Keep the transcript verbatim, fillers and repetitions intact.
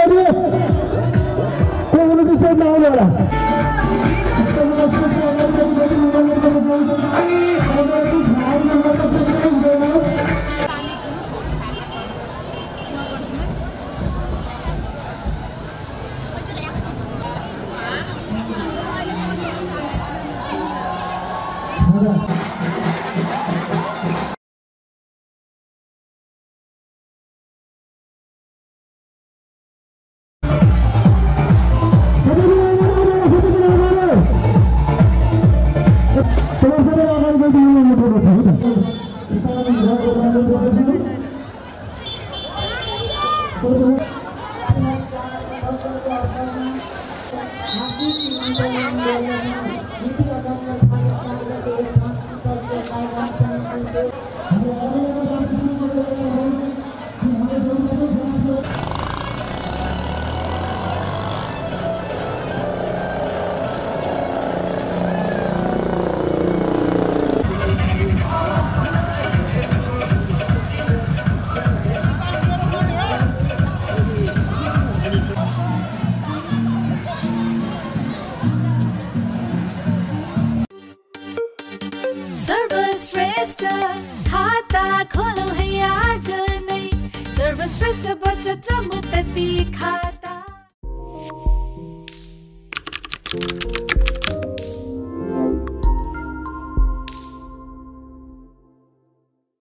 ready? Come on, let's sit down there. सर्वश्रेष्ठ खाता खोलो है आज नै सर्वश्रेष्ठ बचत र मुक्ति खा